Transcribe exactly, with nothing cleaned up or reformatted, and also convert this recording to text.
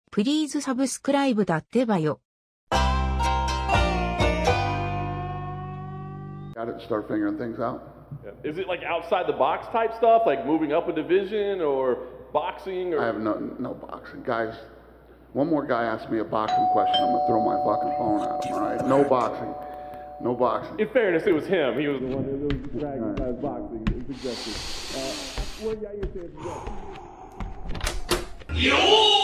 プリーズサブスクライブだってばよ。 Got it, start figuring things out. Yeah. Is it like outside the box type stuff, like moving up a division or boxing? Or... I have no no boxing. Guys, one more guy asks me a boxing question, I'm going to throw my fucking phone at him, all right? No boxing. No boxing. In fairness, it was him. He was the one that was dragging by his boxing. It's suggested. Uh, what are your thoughts? Yo!